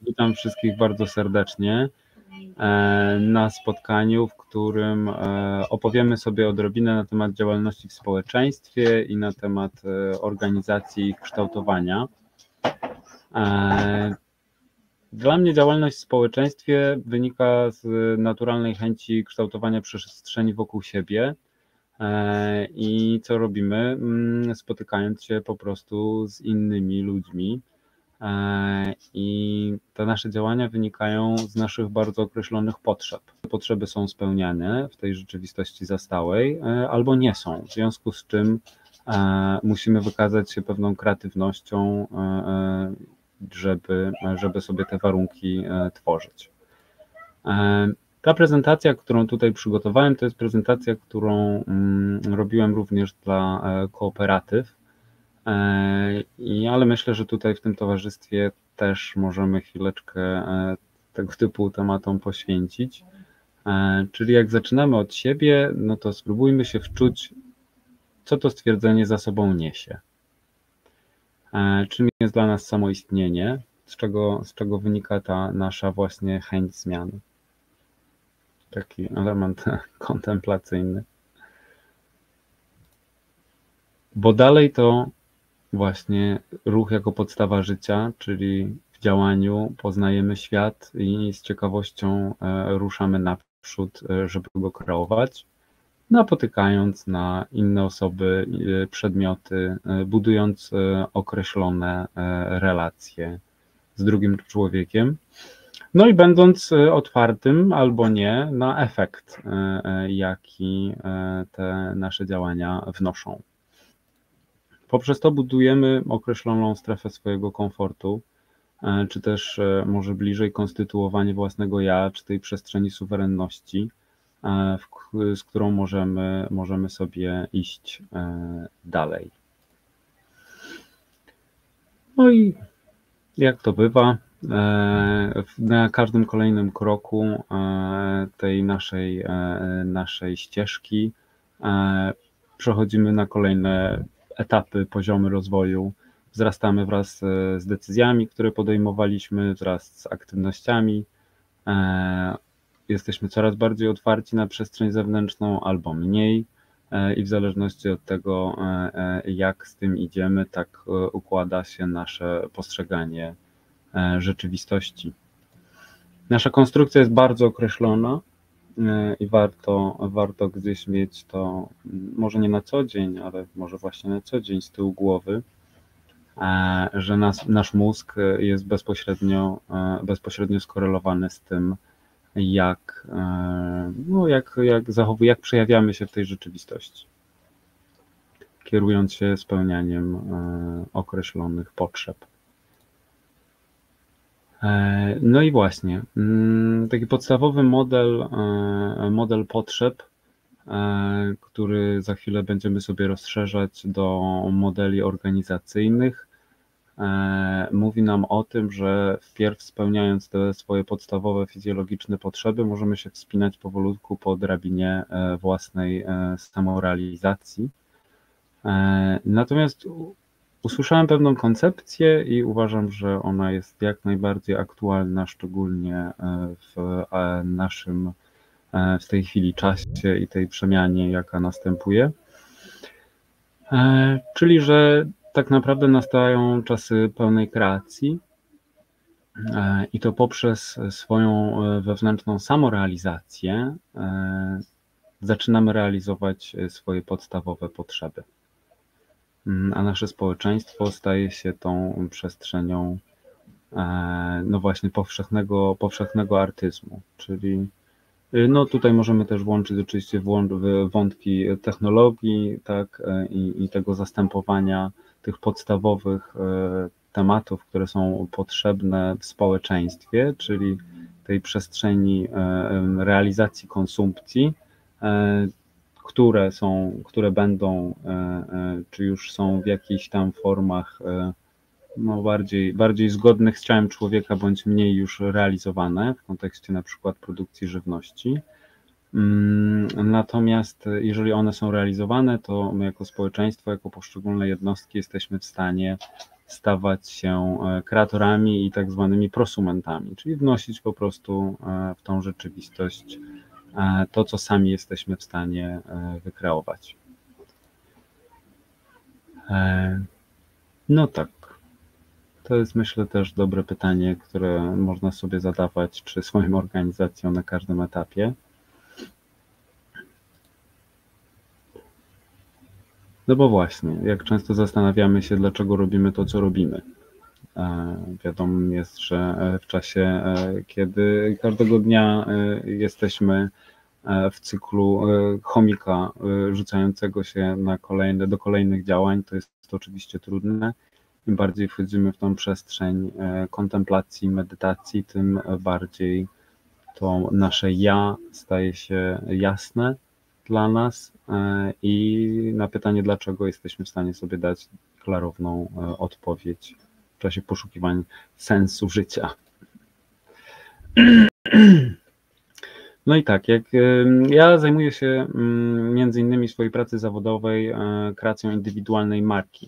Witam wszystkich bardzo serdecznie na spotkaniu, w którym opowiemy sobie odrobinę na temat działalności w społeczeństwie i na temat organizacji i kształtowania. Dla mnie działalność w społeczeństwie wynika z naturalnej chęci kształtowania przestrzeni wokół siebie. I co robimy? Spotykając się po prostu z innymi ludźmi. I te nasze działania wynikają z naszych bardzo określonych potrzeb. Potrzeby są spełniane w tej rzeczywistości zastałej albo nie są, w związku z czym musimy wykazać się pewną kreatywnością, żeby sobie te warunki tworzyć. Ta prezentacja, którą tutaj przygotowałem, to jest prezentacja, którą robiłem również dla kooperatyw, ale myślę, że tutaj w tym towarzystwie też możemy chwileczkę tego typu tematom poświęcić. Czyli jak zaczynamy od siebie, no to spróbujmy się wczuć, co to stwierdzenie za sobą niesie. Czym jest dla nas samoistnienie, z czego wynika ta nasza właśnie chęć zmiany. Taki element kontemplacyjny. Bo dalej to właśnie ruch jako podstawa życia, czyli w działaniu poznajemy świat i z ciekawością ruszamy naprzód, żeby go kreować, napotykając na inne osoby, przedmioty, budując określone relacje z drugim człowiekiem. No i będąc otwartym albo nie na efekt, jaki te nasze działania wnoszą. Poprzez to budujemy określoną strefę swojego komfortu, czy też może bliżej konstytuowanie własnego ja, czy tej przestrzeni suwerenności, z którą możemy sobie iść dalej. No i jak to bywa, na każdym kolejnym kroku tej naszej ścieżki przechodzimy na kolejne etapy, poziomy rozwoju, wzrastamy wraz z decyzjami, które podejmowaliśmy, wraz z aktywnościami, jesteśmy coraz bardziej otwarci na przestrzeń zewnętrzną albo mniej i w zależności od tego, jak z tym idziemy, tak układa się nasze postrzeganie rzeczywistości. Nasza konstrukcja jest bardzo określona i warto gdzieś mieć to, może nie na co dzień, ale może właśnie na co dzień z tyłu głowy, że nasz mózg jest bezpośrednio skorelowany z tym, jak przejawiamy się w tej rzeczywistości, kierując się spełnianiem określonych potrzeb. No i właśnie, taki podstawowy model potrzeb, który za chwilę będziemy sobie rozszerzać do modeli organizacyjnych, mówi nam o tym, że wpierw spełniając te swoje podstawowe fizjologiczne potrzeby, możemy się wspinać powolutku po drabinie własnej samorealizacji. Natomiast usłyszałem pewną koncepcję i uważam, że ona jest jak najbardziej aktualna, szczególnie w tej chwili czasie i tej przemianie, jaka następuje. Czyli, że tak naprawdę nastają czasy pełnej kreacji i to poprzez swoją wewnętrzną samorealizację zaczynamy realizować swoje podstawowe potrzeby. A nasze społeczeństwo staje się tą przestrzenią no właśnie powszechnego artyzmu, czyli no tutaj możemy też włączyć oczywiście wątki technologii, tak, i tego zastępowania tych podstawowych tematów, które są potrzebne w społeczeństwie, czyli tej przestrzeni realizacji konsumpcji, które będą, czy już są w jakichś tam formach no bardziej zgodnych z ciałem człowieka, bądź mniej już realizowane w kontekście na przykład produkcji żywności. Natomiast jeżeli one są realizowane, to my jako społeczeństwo, jako poszczególne jednostki jesteśmy w stanie stawać się kreatorami i tak zwanymi prosumentami, czyli wnosić po prostu w tą rzeczywistość to, co sami jesteśmy w stanie wykreować. No tak, to jest myślę też dobre pytanie, które można sobie zadawać, czy swoim organizacjom na każdym etapie. No bo właśnie, jak często zastanawiamy się, dlaczego robimy to, co robimy. Wiadomo jest, że w czasie, kiedy każdego dnia jesteśmy w cyklu chomika rzucającego się do kolejnych działań, to jest to oczywiście trudne. Im bardziej wchodzimy w tą przestrzeń kontemplacji, medytacji, tym bardziej to nasze ja staje się jasne dla nas i na pytanie, dlaczego, jesteśmy w stanie sobie dać klarowną odpowiedź w czasie poszukiwań sensu życia. No i tak, jak ja zajmuję się między innymi w swojej pracy zawodowej kreacją indywidualnej marki,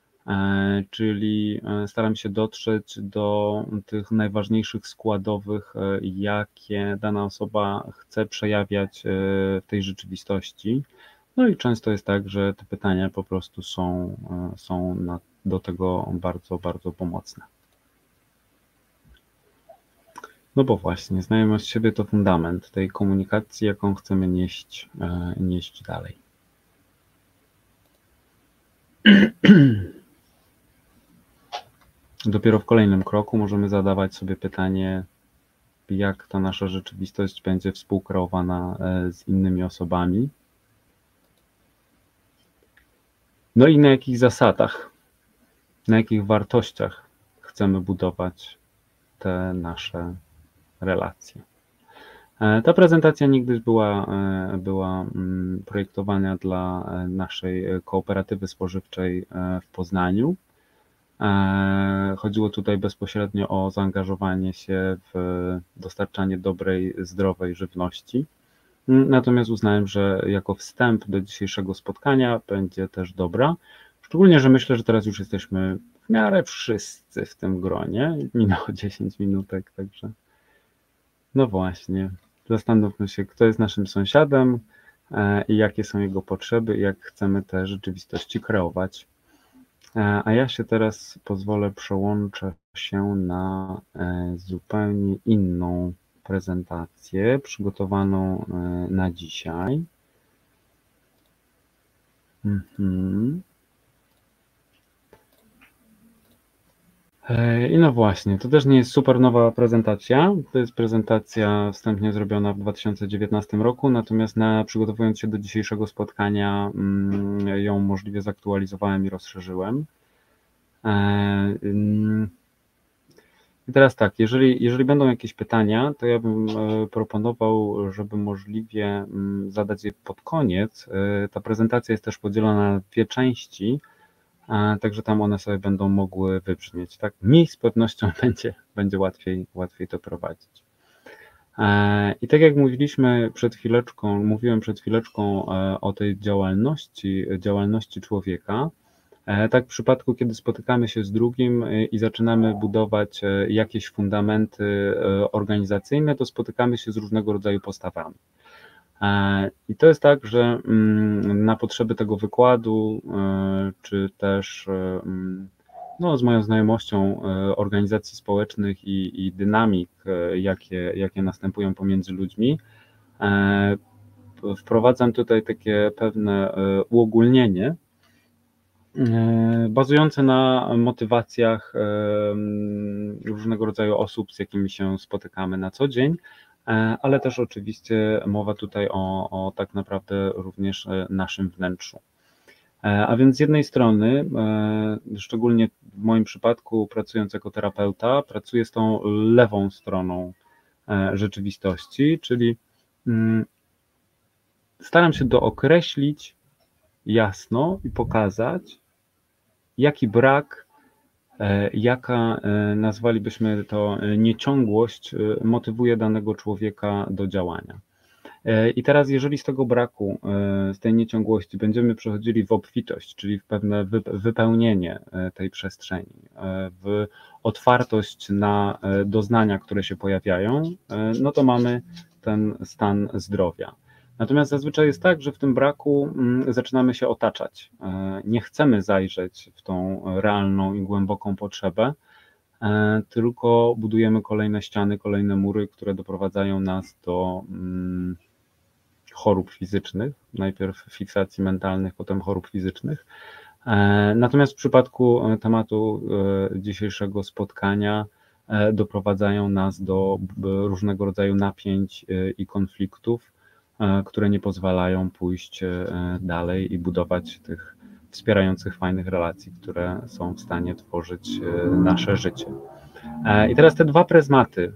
czyli staram się dotrzeć do tych najważniejszych składowych, jakie dana osoba chce przejawiać w tej rzeczywistości. No i często jest tak, że te pytania po prostu są do tego bardzo, bardzo pomocne. No bo właśnie, znajomość siebie to fundament tej komunikacji, jaką chcemy nieść dalej. Dopiero w kolejnym kroku możemy zadawać sobie pytanie, jak ta nasza rzeczywistość będzie współkreowana z innymi osobami. No i na jakich zasadach, na jakich wartościach chcemy budować te nasze relacje. Ta prezentacja niegdyś była projektowana dla naszej kooperatywy spożywczej w Poznaniu. Chodziło tutaj bezpośrednio o zaangażowanie się w dostarczanie dobrej, zdrowej żywności. Natomiast uznałem, że jako wstęp do dzisiejszego spotkania będzie też dobra. Szczególnie, że myślę, że teraz już jesteśmy w miarę wszyscy w tym gronie. Minęło 10 minutek, także no właśnie. Zastanówmy się, kto jest naszym sąsiadem i jakie są jego potrzeby i jak chcemy te rzeczywistości kreować. A ja się teraz przełączę się na zupełnie inną prezentację przygotowaną na dzisiaj. I no właśnie, to też nie jest super nowa prezentacja, to jest prezentacja wstępnie zrobiona w 2019 roku, natomiast przygotowując się do dzisiejszego spotkania ją możliwie zaktualizowałem i rozszerzyłem. I teraz tak, jeżeli będą jakieś pytania, to ja bym proponował, żeby możliwie zadać je pod koniec. Ta prezentacja jest też podzielona na 2 części, także tam one sobie będą mogły wybrzmieć. Tak? Mi z pewnością będzie łatwiej to prowadzić. I tak jak mówiłem przed chwileczką o tej działalności człowieka, tak w przypadku, kiedy spotykamy się z drugim i zaczynamy budować jakieś fundamenty organizacyjne, to spotykamy się z różnego rodzaju postawami. I to jest tak, że na potrzeby tego wykładu, czy też z moją znajomością organizacji społecznych i dynamik, jakie następują pomiędzy ludźmi, wprowadzam tutaj takie pewne uogólnienie, bazujące na motywacjach różnego rodzaju osób, z jakimi się spotykamy na co dzień, ale też oczywiście mowa tutaj o tak naprawdę również naszym wnętrzu. A więc z jednej strony, szczególnie w moim przypadku pracując jako terapeuta, pracuję z tą lewą stroną rzeczywistości, czyli staram się dookreślić jasno i pokazać, jaki brak, jaka nazwalibyśmy to nieciągłość motywuje danego człowieka do działania. I teraz, jeżeli z tego braku, z tej nieciągłości będziemy przechodzili w obfitość, czyli w pewne wypełnienie tej przestrzeni, w otwartość na doznania, które się pojawiają, no to mamy ten stan zdrowia. Natomiast zazwyczaj jest tak, że w tym braku zaczynamy się otaczać. Nie chcemy zajrzeć w tą realną i głęboką potrzebę, tylko budujemy kolejne ściany, kolejne mury, które doprowadzają nas do chorób fizycznych, najpierw fiksacji mentalnych, potem chorób fizycznych. Natomiast w przypadku tematu dzisiejszego spotkania doprowadzają nas do różnego rodzaju napięć i konfliktów, które nie pozwalają pójść dalej i budować tych wspierających fajnych relacji, które są w stanie tworzyć nasze życie. I teraz te dwa pryzmaty.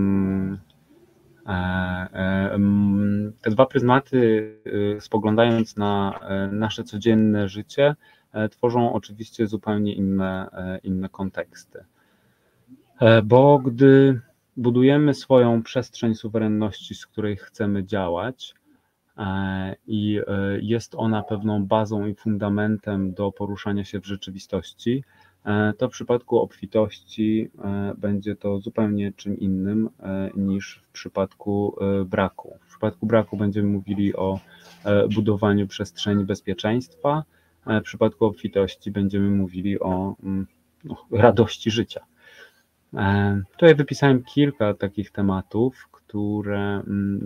Te dwa pryzmaty, spoglądając na nasze codzienne życie, tworzą oczywiście zupełnie inne konteksty. Bo gdy budujemy swoją przestrzeń suwerenności, z której chcemy działać, i jest ona pewną bazą i fundamentem do poruszania się w rzeczywistości, to w przypadku obfitości będzie to zupełnie czym innym niż w przypadku braku. W przypadku braku będziemy mówili o budowaniu przestrzeni bezpieczeństwa, w przypadku obfitości będziemy mówili o radości życia. Tutaj wypisałem kilka takich tematów, które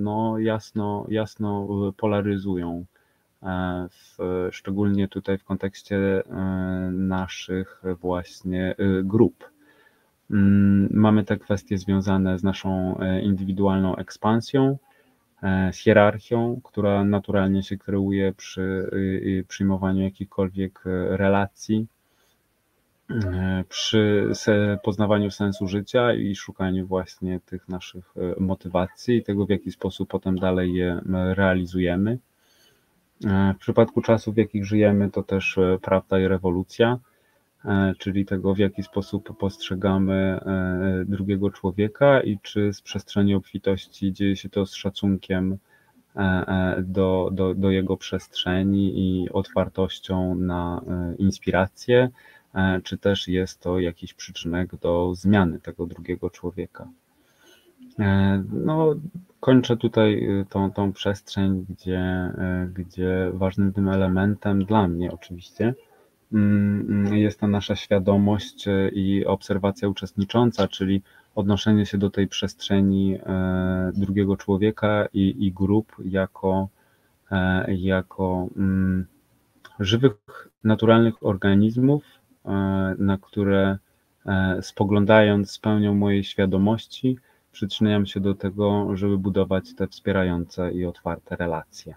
jasno polaryzują, szczególnie tutaj w kontekście naszych właśnie grup. Mamy te kwestie związane z naszą indywidualną ekspansją, z hierarchią, która naturalnie się kreuje przy przyjmowaniu jakichkolwiek relacji, przy poznawaniu sensu życia i szukaniu właśnie tych naszych motywacji i tego, w jaki sposób potem dalej je realizujemy. W przypadku czasów, w jakich żyjemy, to też prawda i rewolucja, czyli tego, w jaki sposób postrzegamy drugiego człowieka i czy z przestrzeni obfitości dzieje się to z szacunkiem do jego przestrzeni i otwartością na inspirację, czy też jest to jakiś przyczynek do zmiany tego drugiego człowieka. Kończę tutaj tą przestrzeń, gdzie ważnym tym elementem dla mnie oczywiście jest ta nasza świadomość i obserwacja uczestnicząca, czyli odnoszenie się do tej przestrzeni drugiego człowieka i grup jako żywych, naturalnych organizmów, na które spoglądając z pełnią mojej świadomości, przyczyniam się do tego, żeby budować te wspierające i otwarte relacje.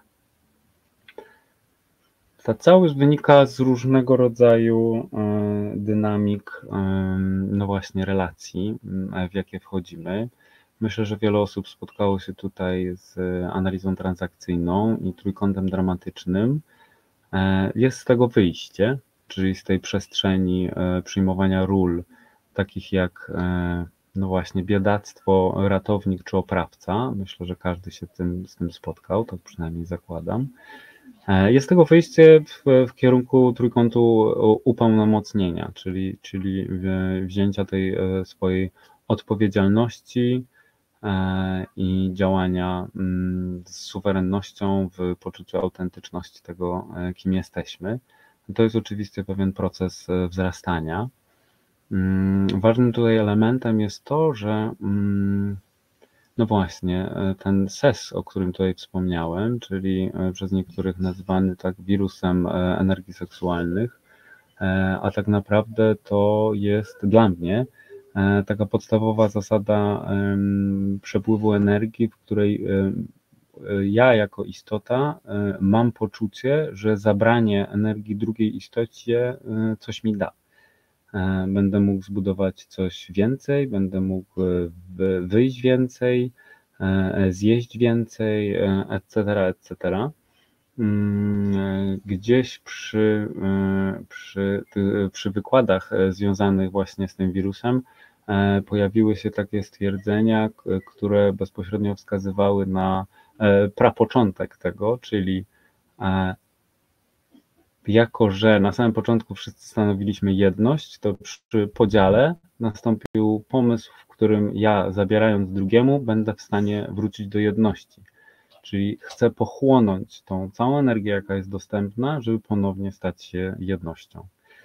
Ta całość wynika z różnego rodzaju dynamik, właśnie relacji, w jakie wchodzimy. Myślę, że wiele osób spotkało się tutaj z analizą transakcyjną i trójkątem dramatycznym. Jest z tego wyjście, czyli z tej przestrzeni przyjmowania ról, takich jak właśnie biedactwo, ratownik czy oprawca. Myślę, że każdy się z tym spotkał, tak przynajmniej zakładam. Jest tego wyjście w kierunku trójkątu upełnomocnienia, czyli wzięcia tej swojej odpowiedzialności i działania z suwerennością w poczuciu autentyczności tego, kim jesteśmy. To jest oczywiście pewien proces wzrastania. Ważnym tutaj elementem jest to, że właśnie ten SES, o którym tutaj wspomniałem, czyli przez niektórych nazywany tak wirusem energii seksualnych, a tak naprawdę to jest dla mnie taka podstawowa zasada przepływu energii, w której ja jako istota mam poczucie, że zabranie energii drugiej istocie coś mi da. Będę mógł zbudować coś więcej, będę mógł wyjść więcej, zjeść więcej, etc. Gdzieś przy wykładach związanych właśnie z tym wirusem pojawiły się takie stwierdzenia, które bezpośrednio wskazywały na prapoczątek tego, czyli jako że na samym początku wszyscy stanowiliśmy jedność, to przy podziale nastąpił pomysł, w którym ja, zabierając drugiemu, będę w stanie wrócić do jedności. Czyli chcę pochłonąć tą całą energię, jaka jest dostępna, żeby ponownie stać się jednością.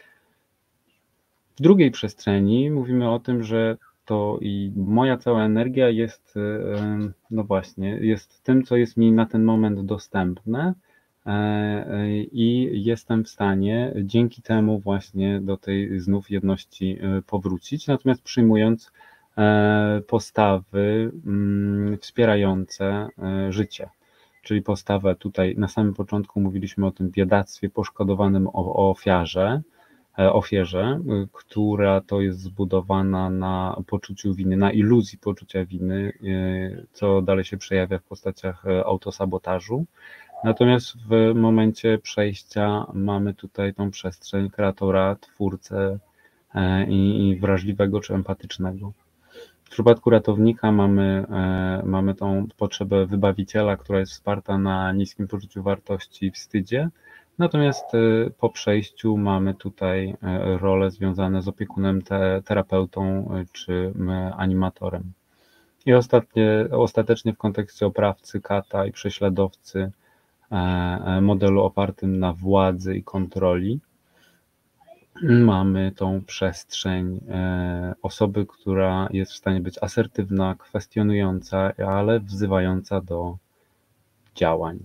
W drugiej przestrzeni mówimy o tym, że to i moja cała energia jest, no właśnie, jest tym, co jest mi na ten moment dostępne, i jestem w stanie dzięki temu właśnie do tej znów jedności powrócić, natomiast przyjmując postawy wspierające życie, czyli postawę tutaj na samym początku mówiliśmy o tym biedactwie poszkodowanym, o ofierze, która to jest zbudowana na poczuciu winy, na iluzji poczucia winy, co dalej się przejawia w postaciach autosabotażu. Natomiast w momencie przejścia mamy tutaj tą przestrzeń kreatora, twórcę i wrażliwego czy empatycznego. W przypadku ratownika mamy tą potrzebę wybawiciela, która jest wsparta na niskim poczuciu wartości i wstydzie. Natomiast po przejściu mamy tutaj role związane z opiekunem, terapeutą czy animatorem. I ostatecznie w kontekście oprawcy, kata i prześladowcy, modelu opartym na władzy i kontroli, mamy tą przestrzeń osoby, która jest w stanie być asertywna, kwestionująca, ale wzywająca do działań.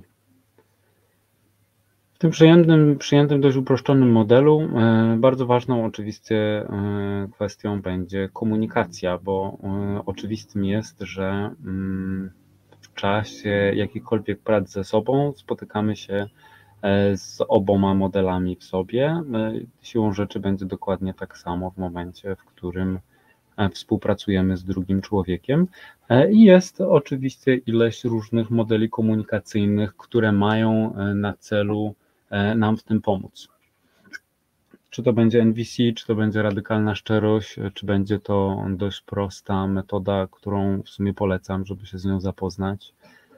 W tym przyjętym dość uproszczonym modelu bardzo ważną oczywiście kwestią będzie komunikacja, bo oczywistym jest, że w czasie jakichkolwiek prac ze sobą spotykamy się z oboma modelami w sobie. Siłą rzeczy będzie dokładnie tak samo w momencie, w którym współpracujemy z drugim człowiekiem. I jest oczywiście ileś różnych modeli komunikacyjnych, które mają na celu nam w tym pomóc. Czy to będzie NVC, czy to będzie radykalna szczerość, czy będzie to dość prosta metoda, którą w sumie polecam, żeby się z nią zapoznać.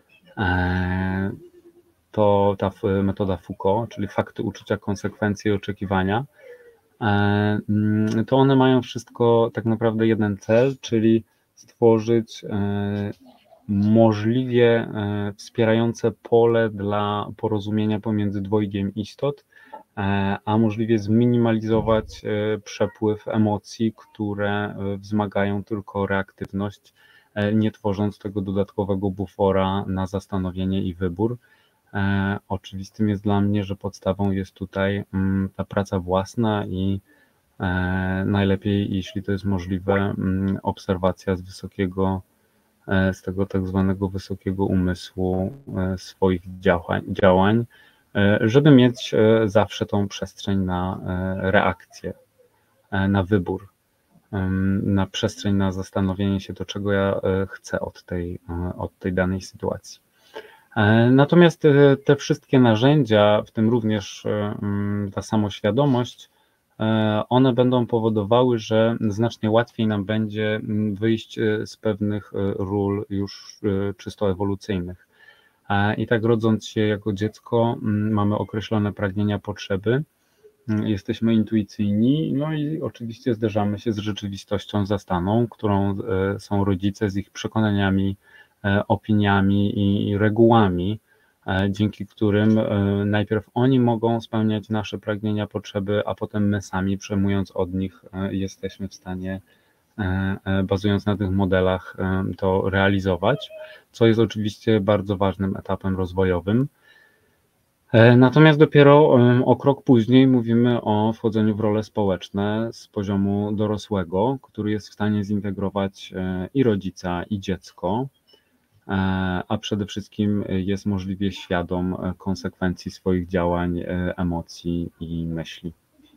To ta metoda Foucault, czyli fakty, uczucia, konsekwencje i oczekiwania. To one mają wszystko tak naprawdę jeden cel, czyli stworzyć możliwie wspierające pole dla porozumienia pomiędzy dwojgiem istot, a możliwie zminimalizować przepływ emocji, które wzmagają tylko reaktywność, nie tworząc tego dodatkowego bufora na zastanowienie i wybór. Oczywistym jest dla mnie, że podstawą jest tutaj ta praca własna i najlepiej, jeśli to jest możliwe, obserwacja z tego tak zwanego wysokiego umysłu swoich działań, żeby mieć zawsze tą przestrzeń na reakcję, na wybór, na przestrzeń na zastanowienie się, do czego ja chcę od tej danej sytuacji. Natomiast te wszystkie narzędzia, w tym również ta samoświadomość, one będą powodowały, że znacznie łatwiej nam będzie wyjść z pewnych ról już czysto ewolucyjnych. I tak rodząc się jako dziecko, mamy określone pragnienia, potrzeby, jesteśmy intuicyjni, no i oczywiście zderzamy się z rzeczywistością zastaną, którą są rodzice z ich przekonaniami, opiniami i regułami, dzięki którym najpierw oni mogą spełniać nasze pragnienia, potrzeby, a potem my sami, przejmując od nich, jesteśmy w stanie, bazując na tych modelach, to realizować, co jest oczywiście bardzo ważnym etapem rozwojowym. Natomiast dopiero o krok później mówimy o wchodzeniu w role społeczne z poziomu dorosłego, który jest w stanie zintegrować i rodzica, i dziecko, a przede wszystkim jest możliwie świadom konsekwencji swoich działań, emocji i myśli.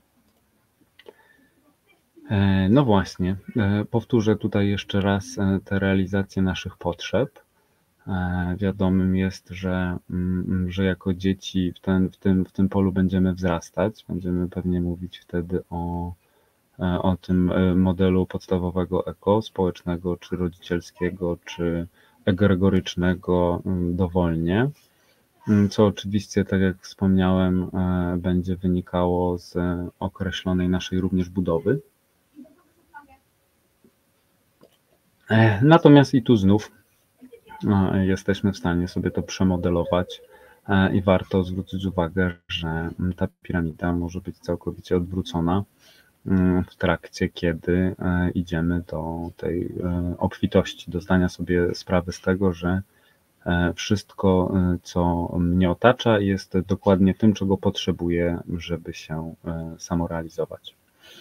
No właśnie, powtórzę tutaj jeszcze raz te realizacje naszych potrzeb. Wiadomym jest, że jako dzieci w tym polu będziemy wzrastać, będziemy pewnie mówić wtedy o o tym modelu podstawowego eko, społecznego, czy rodzicielskiego, czy egregorycznego dowolnie, co oczywiście, tak jak wspomniałem, będzie wynikało z określonej naszej również budowy. Natomiast i tu znów jesteśmy w stanie sobie to przemodelować i warto zwrócić uwagę, że ta piramida może być całkowicie odwrócona w trakcie, kiedy idziemy do tej obfitości, do zdania sobie sprawy z tego, że wszystko, co mnie otacza, jest dokładnie tym, czego potrzebuję, żeby się samorealizować.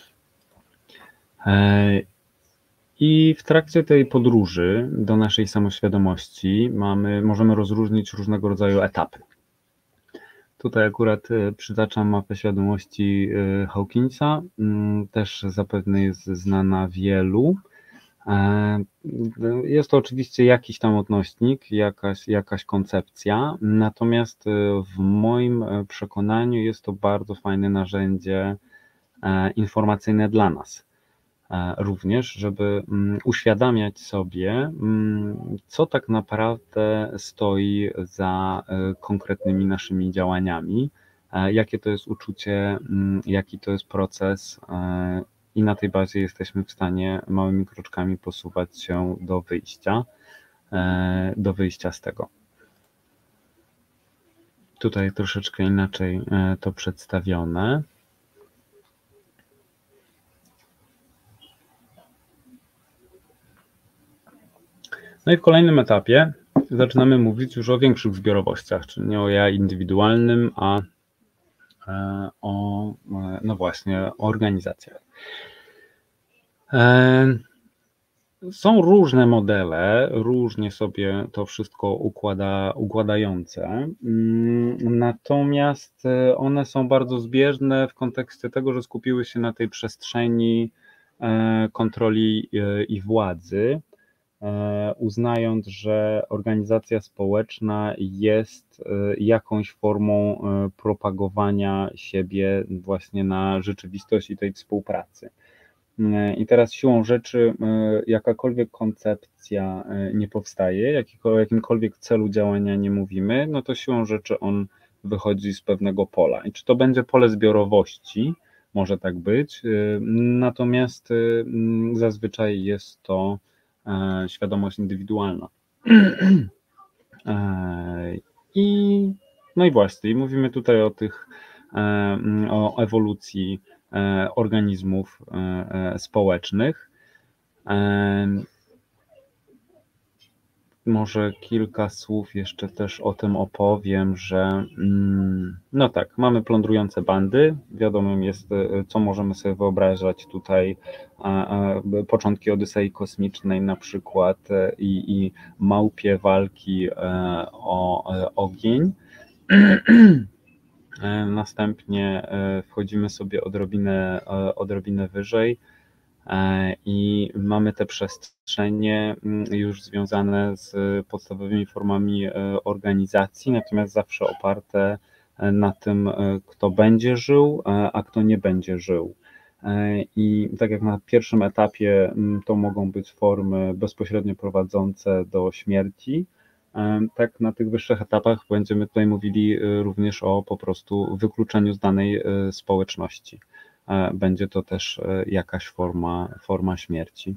I w trakcie tej podróży do naszej samoświadomości możemy rozróżnić różnego rodzaju etapy. Tutaj akurat przytaczam mapę świadomości Hawkinsa, też zapewne jest znana wielu. Jest to oczywiście jakiś tam odnośnik, jakaś koncepcja, natomiast w moim przekonaniu jest to bardzo fajne narzędzie informacyjne dla nas. Również, żeby uświadamiać sobie, co tak naprawdę stoi za konkretnymi naszymi działaniami, jakie to jest uczucie, jaki to jest proces, i na tej bazie jesteśmy w stanie małymi kroczkami posuwać się do wyjścia z tego. Tutaj troszeczkę inaczej to przedstawione. No i w kolejnym etapie zaczynamy mówić już o większych zbiorowościach, czyli nie o ja indywidualnym, a o, no właśnie, o organizacjach. Są różne modele, różnie sobie to wszystko układające, natomiast one są bardzo zbieżne w kontekście tego, że skupiły się na tej przestrzeni kontroli i władzy, uznając, że organizacja społeczna jest jakąś formą propagowania siebie właśnie na rzeczywistość i tej współpracy. I teraz siłą rzeczy jakakolwiek koncepcja nie powstaje, o jakimkolwiek celu działania nie mówimy, no to siłą rzeczy on wychodzi z pewnego pola. I czy to będzie pole zbiorowości, może tak być, natomiast zazwyczaj jest to świadomość indywidualna. No i właśnie, mówimy tutaj o ewolucji organizmów społecznych. Może kilka słów jeszcze też o tym opowiem, że no tak, mamy plądrujące bandy, wiadomym jest, co możemy sobie wyobrażać tutaj, początki Odysei Kosmicznej na przykład i małpie walki o ogień. Następnie wchodzimy sobie odrobinę wyżej i mamy te przestrzenie już związane z podstawowymi formami organizacji, natomiast zawsze oparte na tym, kto będzie żył, a kto nie będzie żył. I tak jak na pierwszym etapie to mogą być formy bezpośrednio prowadzące do śmierci, tak na tych wyższych etapach będziemy tutaj mówili również o po prostu wykluczeniu z danej społeczności. Będzie to też jakaś forma śmierci.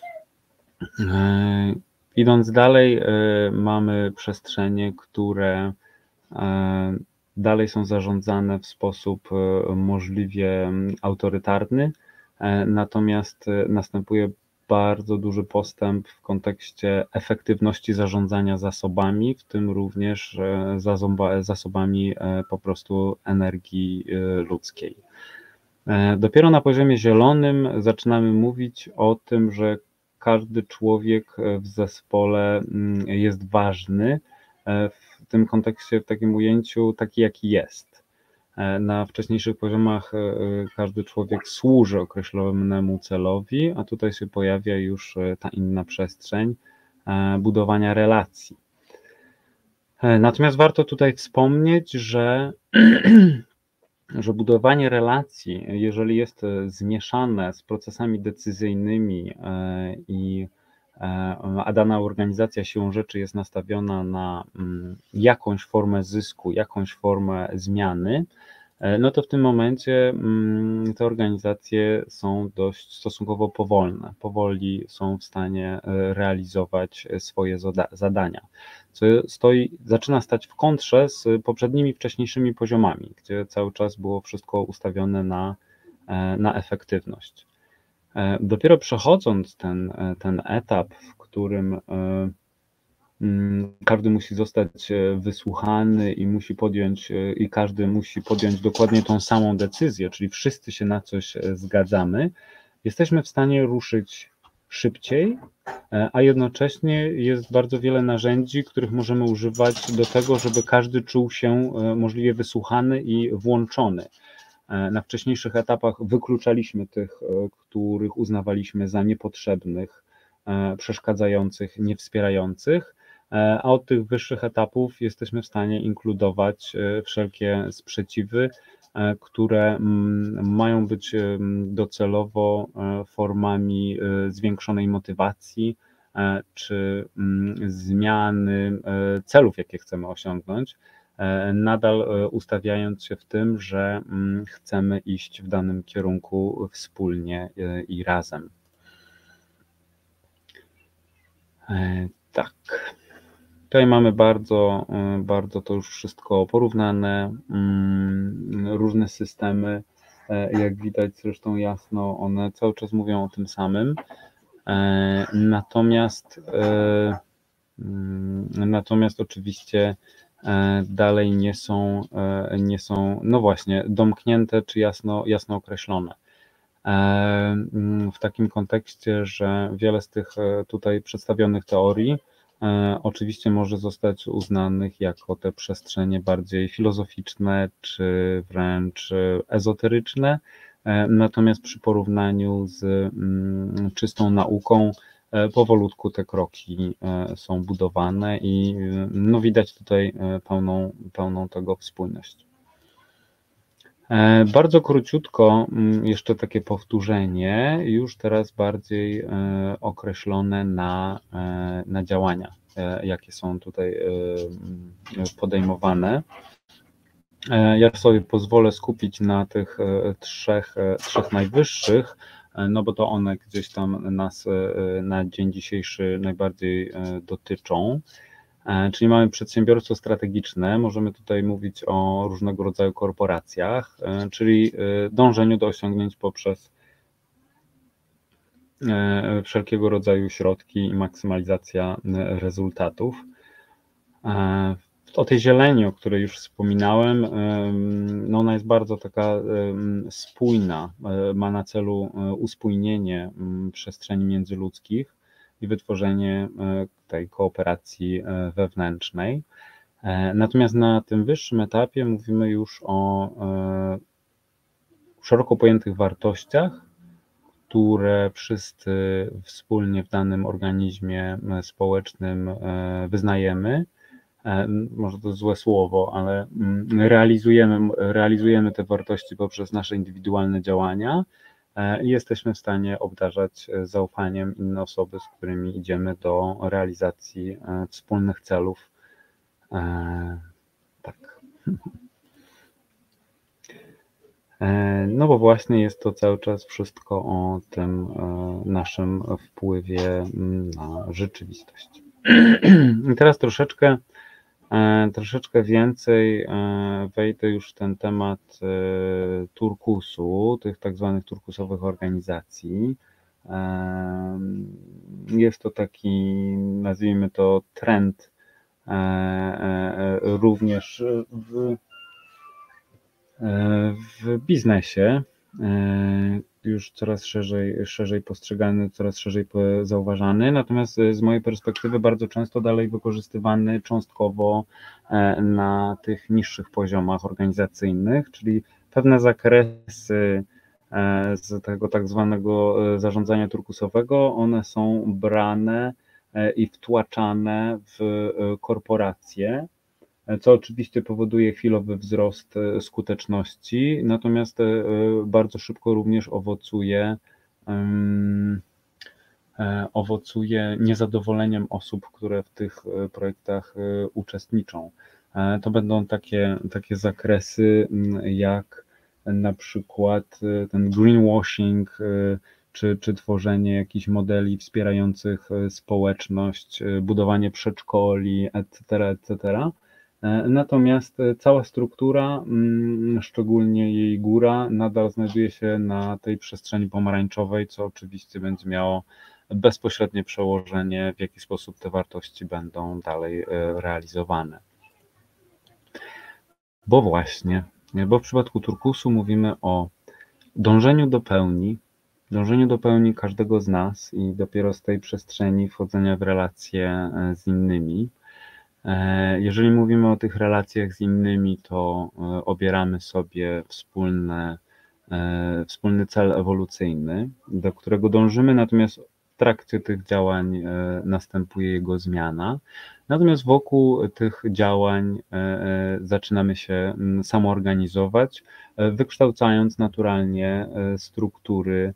Idąc dalej, mamy przestrzenie, które dalej są zarządzane w sposób możliwie autorytarny, natomiast następuje bardzo duży postęp w kontekście efektywności zarządzania zasobami, w tym również zasobami po prostu energii ludzkiej. Dopiero na poziomie zielonym zaczynamy mówić o tym, że każdy człowiek w zespole jest ważny w tym kontekście, w takim ujęciu taki, jaki jest. Na wcześniejszych poziomach każdy człowiek służy określonemu celowi, a tutaj się pojawia już ta inna przestrzeń budowania relacji. Natomiast warto tutaj wspomnieć, że że budowanie relacji, jeżeli jest zmieszane z procesami decyzyjnymi a dana organizacja siłą rzeczy jest nastawiona na jakąś formę zysku, jakąś formę zmiany, no to w tym momencie te organizacje są dość stosunkowo powolne. Powoli są w stanie realizować swoje zadania, co zaczyna stać w kontrze z poprzednimi, wcześniejszymi poziomami, gdzie cały czas było wszystko ustawione na efektywność. Dopiero przechodząc ten etap, w którym każdy musi zostać wysłuchany i każdy musi podjąć dokładnie tą samą decyzję, czyli wszyscy się na coś zgadzamy, jesteśmy w stanie ruszyć szybciej, a jednocześnie jest bardzo wiele narzędzi, których możemy używać do tego, żeby każdy czuł się możliwie wysłuchany i włączony. Na wcześniejszych etapach wykluczaliśmy tych, których uznawaliśmy za niepotrzebnych, przeszkadzających, niewspierających, a od tych wyższych etapów jesteśmy w stanie inkludować wszelkie sprzeciwy, które mają być docelowo formami zwiększonej motywacji czy zmiany celów, jakie chcemy osiągnąć, nadal ustawiając się w tym, że chcemy iść w danym kierunku wspólnie i razem. Tak. Tutaj mamy bardzo to już wszystko porównane, różne systemy, jak widać zresztą jasno, one cały czas mówią o tym samym, natomiast oczywiście dalej nie są, no właśnie, domknięte czy jasno określone. W takim kontekście, że wiele z tych tutaj przedstawionych teorii oczywiście może zostać uznanych jako te przestrzenie bardziej filozoficzne czy wręcz ezoteryczne, natomiast przy porównaniu z czystą nauką powolutku te kroki są budowane i no widać tutaj pełną tego spójność. Bardzo króciutko jeszcze takie powtórzenie, już teraz bardziej określone na działania, jakie są tutaj podejmowane. Ja sobie pozwolę skupić na tych trzech najwyższych, no bo to one gdzieś tam nas na dzień dzisiejszy najbardziej dotyczą. Czyli mamy przedsiębiorstwo strategiczne, możemy tutaj mówić o różnego rodzaju korporacjach, czyli dążeniu do osiągnięć poprzez wszelkiego rodzaju środki i maksymalizacja rezultatów. O tej zieleni, o której już wspominałem, no ona jest bardzo taka spójna, ma na celu uspójnienie przestrzeni międzyludzkich i wytworzenie tej kooperacji wewnętrznej. Natomiast na tym wyższym etapie mówimy już o szeroko pojętych wartościach, które wszyscy wspólnie w danym organizmie społecznym wyznajemy. Może to złe słowo, ale realizujemy te wartości poprzez nasze indywidualne działania i jesteśmy w stanie obdarzać zaufaniem inne osoby, z którymi idziemy do realizacji wspólnych celów. Tak. No bo właśnie jest to cały czas wszystko o tym naszym wpływie na rzeczywistość. I teraz troszeczkę więcej wejdę już w ten temat turkusu, tych tak zwanych turkusowych organizacji. Jest to taki, nazwijmy to, trend również w biznesie, już coraz szerzej postrzegany, coraz szerzej zauważany, natomiast z mojej perspektywy bardzo często dalej wykorzystywany cząstkowo na tych niższych poziomach organizacyjnych, czyli pewne zakresy z tego tak zwanego zarządzania turkusowego, one są brane i wtłaczane w korporacje, co oczywiście powoduje chwilowy wzrost skuteczności, natomiast bardzo szybko również owocuje niezadowoleniem osób, które w tych projektach uczestniczą. To będą takie zakresy jak na przykład ten greenwashing, czy tworzenie jakichś modeli wspierających społeczność, budowanie przedszkoli, etc., etc. Natomiast cała struktura, szczególnie jej góra, nadal znajduje się na tej przestrzeni pomarańczowej, co oczywiście będzie miało bezpośrednie przełożenie, w jaki sposób te wartości będą dalej realizowane. Bo w przypadku turkusu mówimy o dążeniu do pełni każdego z nas i dopiero z tej przestrzeni wchodzenia w relacje z innymi. Jeżeli mówimy o tych relacjach z innymi, to obieramy sobie wspólny cel ewolucyjny, do którego dążymy, natomiast w trakcie tych działań następuje jego zmiana. Natomiast wokół tych działań zaczynamy się samoorganizować, wykształcając naturalnie struktury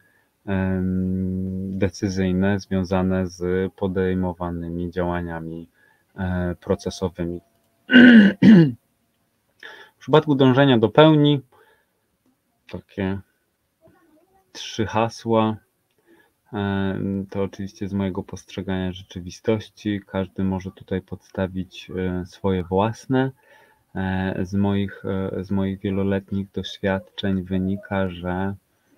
decyzyjne związane z podejmowanymi działaniami procesowymi. W przypadku dążenia do pełni takie 3 hasła. To oczywiście z mojego postrzegania rzeczywistości. Każdy może tutaj podstawić swoje własne. Z moich wieloletnich doświadczeń wynika, że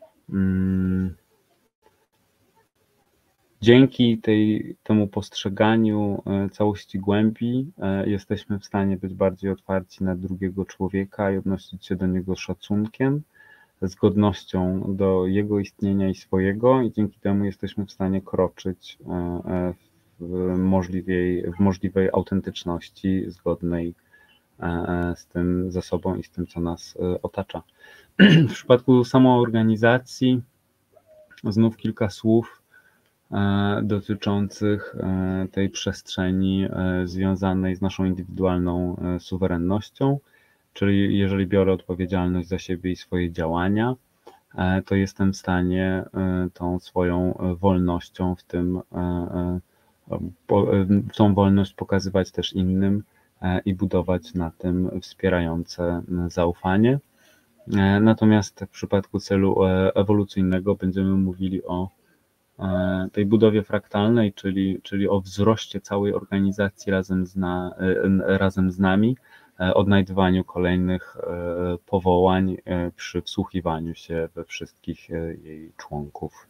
dzięki temu postrzeganiu całości głębi jesteśmy w stanie być bardziej otwarci na drugiego człowieka i odnosić się do niego szacunkiem, z godnością do jego istnienia i swojego, i dzięki temu jesteśmy w stanie kroczyć w możliwej autentyczności zgodnej z tym ze sobą i z tym, co nas otacza. W przypadku samoorganizacji znów kilka słów dotyczących tej przestrzeni związanej z naszą indywidualną suwerennością, czyli jeżeli biorę odpowiedzialność za siebie i swoje działania, to jestem w stanie tą swoją wolnością tą wolność pokazywać też innym i budować na tym wspierające zaufanie. Natomiast w przypadku celu ewolucyjnego będziemy mówili o tej budowie fraktalnej, czyli o wzroście całej organizacji razem z nami, odnajdywaniu kolejnych powołań przy wsłuchiwaniu się we wszystkich jej członków.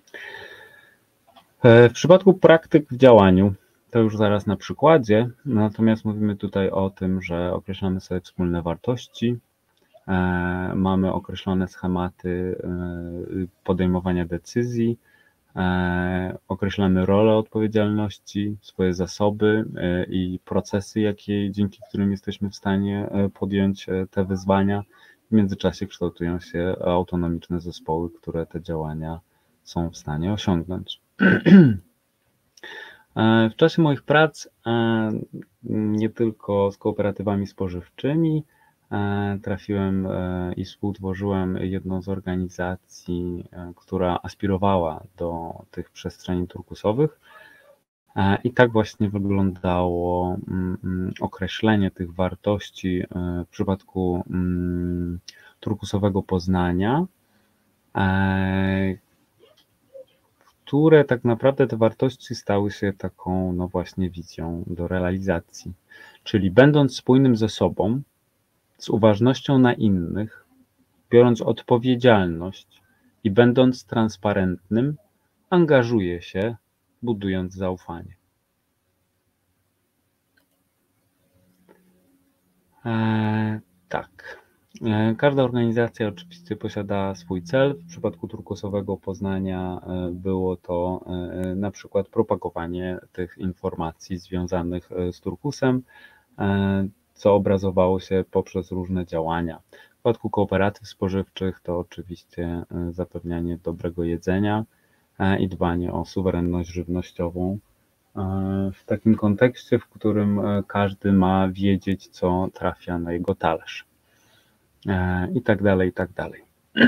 W przypadku praktyk w działaniu, to już zaraz na przykładzie, natomiast mówimy tutaj o tym, że określamy sobie wspólne wartości, mamy określone schematy podejmowania decyzji, określamy rolę odpowiedzialności, swoje zasoby i procesy, dzięki którym jesteśmy w stanie podjąć te wyzwania. W międzyczasie kształtują się autonomiczne zespoły, które te działania są w stanie osiągnąć. W czasie moich prac, nie tylko z kooperatywami spożywczymi, trafiłem i współtworzyłem jedną z organizacji, która aspirowała do tych przestrzeni turkusowych. I tak właśnie wyglądało określenie tych wartości w przypadku turkusowego Poznania, które tak naprawdę te wartości stały się taką, no właśnie, wizją do realizacji. Czyli będąc spójnym ze sobą, z uważnością na innych, biorąc odpowiedzialność i będąc transparentnym, angażuje się, budując zaufanie. Tak. Każda organizacja oczywiście posiada swój cel. W przypadku turkusowego Poznania było to na przykład propagowanie tych informacji związanych z turkusem, co obrazowało się poprzez różne działania. W przypadku kooperatyw spożywczych to oczywiście zapewnianie dobrego jedzenia i dbanie o suwerenność żywnościową w takim kontekście, w którym każdy ma wiedzieć, co trafia na jego talerz. I tak dalej, i tak dalej.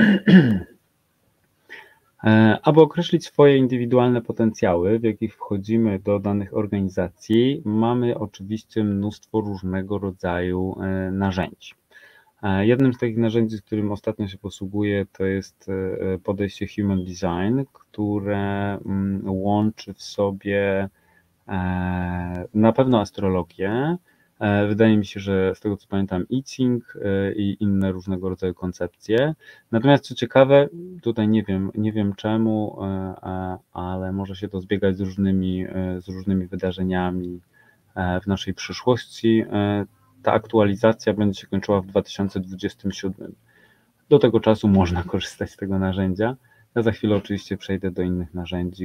Aby określić swoje indywidualne potencjały, w jakich wchodzimy do danych organizacji, mamy oczywiście mnóstwo różnego rodzaju narzędzi. Jednym z takich narzędzi, z którym ostatnio się posługuję, to jest podejście Human Design, które łączy w sobie na pewno astrologię. Wydaje mi się, że z tego co pamiętam I Ching i inne różnego rodzaju koncepcje. Natomiast co ciekawe, tutaj nie wiem czemu, ale może się to zbiegać z różnymi wydarzeniami w naszej przyszłości. Ta aktualizacja będzie się kończyła w 2027. Do tego czasu można korzystać z tego narzędzia. Ja za chwilę oczywiście przejdę do innych narzędzi,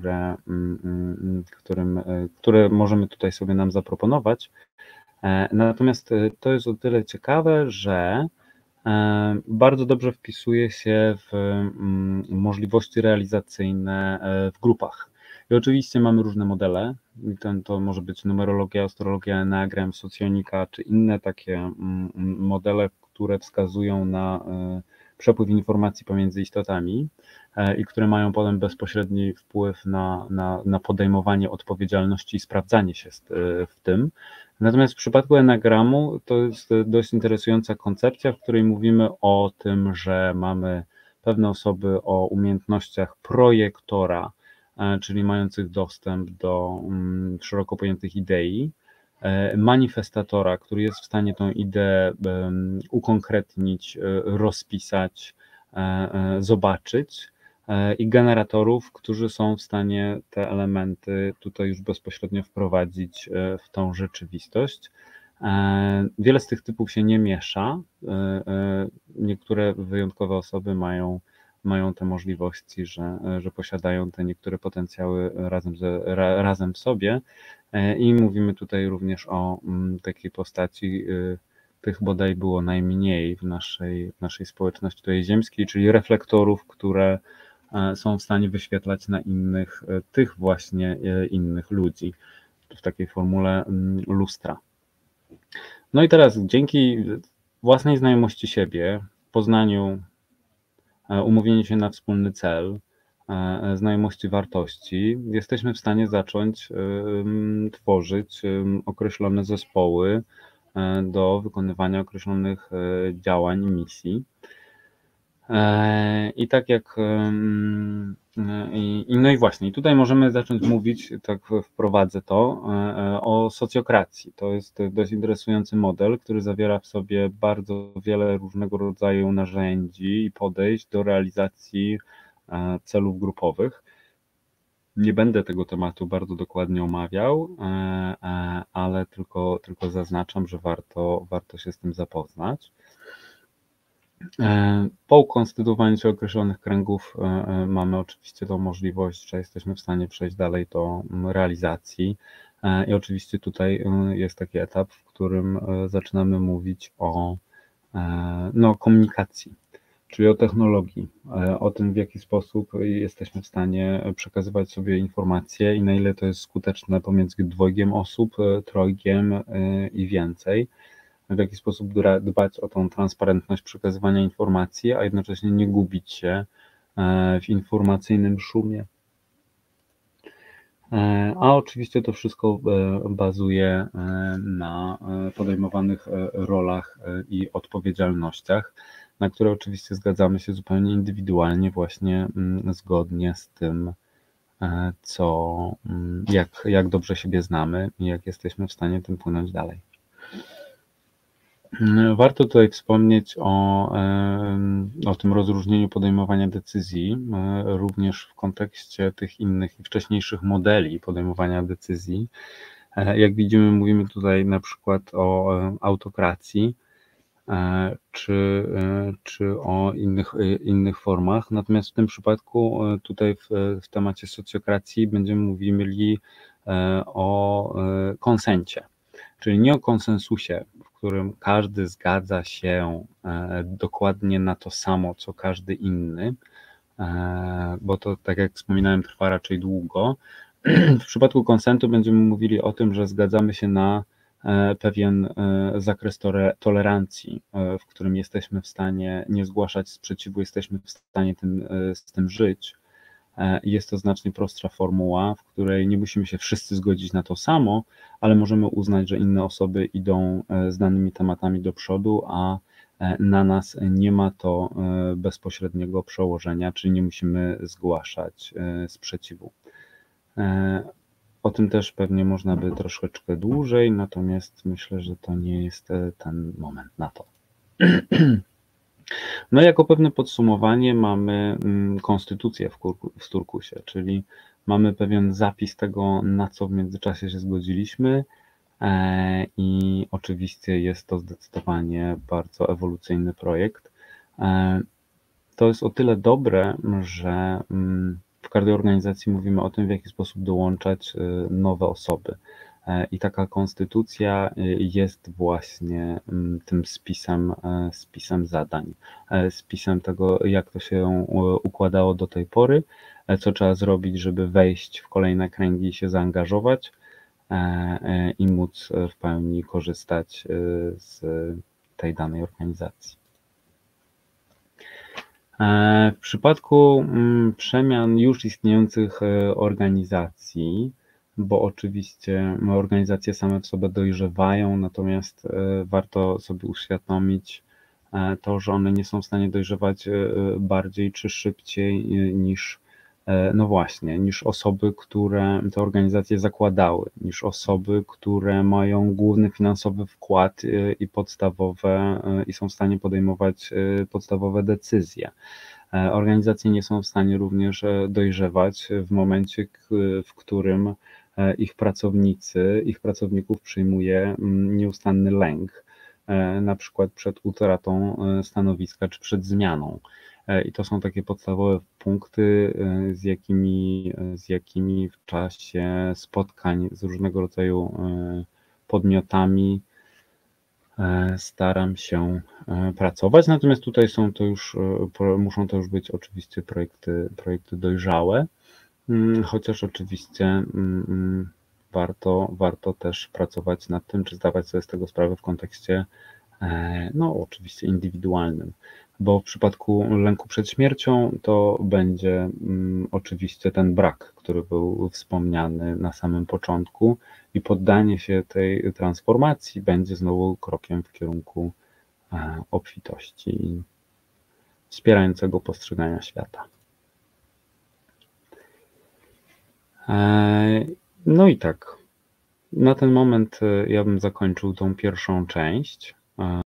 które możemy tutaj sobie nam zaproponować. Natomiast to jest o tyle ciekawe, że bardzo dobrze wpisuje się w możliwości realizacyjne w grupach. I oczywiście mamy różne modele. To może być numerologia, astrologia, enneagram, socjonika, czy inne takie modele, które wskazują na przepływ informacji pomiędzy istotami i które mają potem bezpośredni wpływ na podejmowanie odpowiedzialności i sprawdzanie się w tym. Natomiast w przypadku enneagramu to jest dość interesująca koncepcja, w której mówimy o tym, że mamy pewne osoby o umiejętnościach projektora, czyli mających dostęp do szeroko pojętych idei, manifestatora, który jest w stanie tą ideę ukonkretnić, rozpisać, zobaczyć, i generatorów, którzy są w stanie te elementy tutaj już bezpośrednio wprowadzić w tą rzeczywistość. Wiele z tych typów się nie miesza. Niektóre wyjątkowe osoby mają te możliwości, że posiadają te niektóre potencjały razem w sobie i mówimy tutaj również o takiej postaci, tych bodaj było najmniej w naszej społeczności tutaj ziemskiej, czyli reflektorów, które są w stanie wyświetlać na innych, tych właśnie innych ludzi w takiej formule lustra. No i teraz dzięki własnej znajomości siebie, poznaniu, umówieniu się na wspólny cel, znajomości wartości, jesteśmy w stanie zacząć tworzyć określone zespoły do wykonywania określonych działań, misji. I tak jak no i właśnie, tutaj możemy zacząć mówić, tak wprowadzę to, o socjokracji. To jest dość interesujący model, który zawiera w sobie bardzo wiele różnego rodzaju narzędzi i podejść do realizacji celów grupowych. Nie będę tego tematu bardzo dokładnie omawiał, ale tylko zaznaczam, że warto się z tym zapoznać. Po ukonstytuowaniu się określonych kręgów mamy oczywiście tą możliwość, że jesteśmy w stanie przejść dalej do realizacji i oczywiście tutaj jest taki etap, w którym zaczynamy mówić o komunikacji, czyli o technologii, o tym, w jaki sposób jesteśmy w stanie przekazywać sobie informacje i na ile to jest skuteczne pomiędzy dwojgiem osób, trojgiem i więcej. W jaki sposób dbać o tą transparentność przekazywania informacji, a jednocześnie nie gubić się w informacyjnym szumie. A oczywiście to wszystko bazuje na podejmowanych rolach i odpowiedzialnościach, na które oczywiście zgadzamy się zupełnie indywidualnie, właśnie zgodnie z tym, jak dobrze siebie znamy i jak jesteśmy w stanie tym płynąć dalej. Warto tutaj wspomnieć o tym rozróżnieniu podejmowania decyzji, również w kontekście tych innych i wcześniejszych modeli podejmowania decyzji. Jak widzimy, mówimy tutaj na przykład o autokracji czy o innych formach, natomiast w tym przypadku tutaj w temacie socjokracji będziemy mówili o konsencie, czyli nie o konsensusie, w którym każdy zgadza się dokładnie na to samo, co każdy inny, bo to, tak jak wspominałem, trwa raczej długo, W przypadku konsentu będziemy mówili o tym, że zgadzamy się na pewien zakres tolerancji, w którym jesteśmy w stanie nie zgłaszać sprzeciwu, jesteśmy w stanie z tym żyć. Jest to znacznie prostsza formuła, w której nie musimy się wszyscy zgodzić na to samo, ale możemy uznać, że inne osoby idą z danymi tematami do przodu, a na nas nie ma to bezpośredniego przełożenia, czyli nie musimy zgłaszać sprzeciwu. O tym też pewnie można by troszeczkę dłużej, natomiast myślę, że to nie jest ten moment na to. No i jako pewne podsumowanie mamy konstytucję w Turkusie, czyli mamy pewien zapis tego, na co w międzyczasie się zgodziliśmy i oczywiście jest to zdecydowanie bardzo ewolucyjny projekt. To jest o tyle dobre, że w każdej organizacji mówimy o tym, w jaki sposób dołączać nowe osoby. I taka konstytucja jest właśnie tym spisem zadań, spisem tego, jak to się układało do tej pory, co trzeba zrobić, żeby wejść w kolejne kręgi i się zaangażować i móc w pełni korzystać z tej danej organizacji. W przypadku przemian już istniejących organizacji, bo oczywiście organizacje same w sobie dojrzewają, natomiast warto sobie uświadomić to, że one nie są w stanie dojrzewać bardziej czy szybciej niż, no właśnie, niż osoby, które te organizacje zakładały, niż osoby, które mają główny finansowy wkład i są w stanie podejmować podstawowe decyzje. Organizacje nie są w stanie również dojrzewać w momencie, w którym ich pracowników przyjmuje nieustanny lęk, na przykład przed utratą stanowiska czy przed zmianą. I to są takie podstawowe punkty, z jakimi w czasie spotkań z różnego rodzaju podmiotami staram się pracować. Natomiast tutaj muszą to już być oczywiście projekty dojrzałe, chociaż oczywiście warto też pracować nad tym, czy zdawać sobie z tego sprawę w kontekście no oczywiście indywidualnym, bo w przypadku lęku przed śmiercią to będzie oczywiście ten brak, który był wspomniany na samym początku i poddanie się tej transformacji będzie znowu krokiem w kierunku obfitości i wspierającego postrzegania świata. No i tak, na ten moment ja bym zakończył tą pierwszą część.